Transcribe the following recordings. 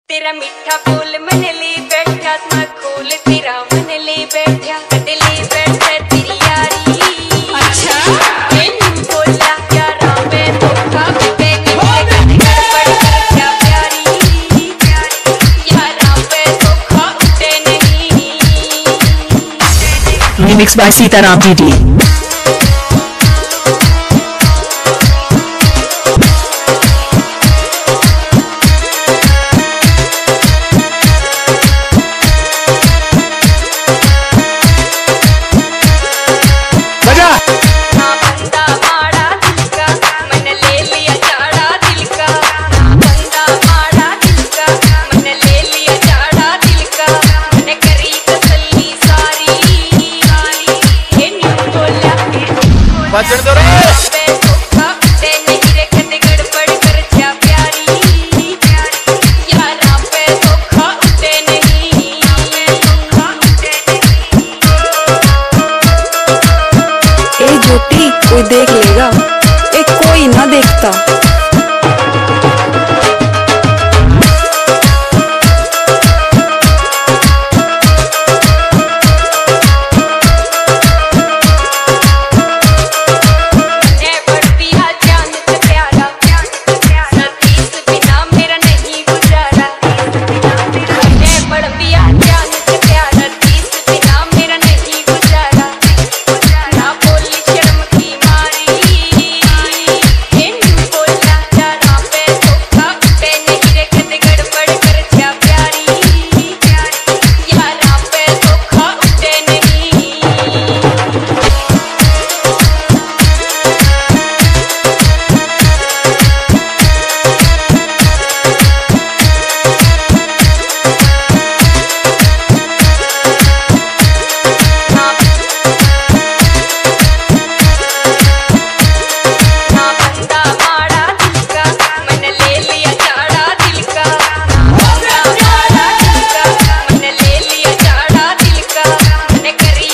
तेरा मीठा बोल मन ले बैठा था खोल तेरा मन ले बैठा कदले बैठा तेरी यारी। अच्छा मैंने बोला यारा मैं धोखा मैं गड़बड़ कर क्या प्यारी यारा मैं धोखा उठे नहीं। Remixed by Sitaram DD। बचन दो रे गड़बड़ कर जा प्यारी यारा पे धोखा उठे नहीं। ए ज्योति कोई देख लेगा, एक कोई ना देखता।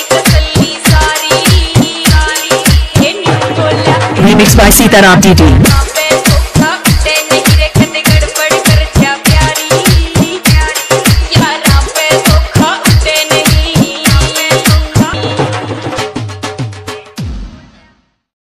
Remixed by Sitaram DD।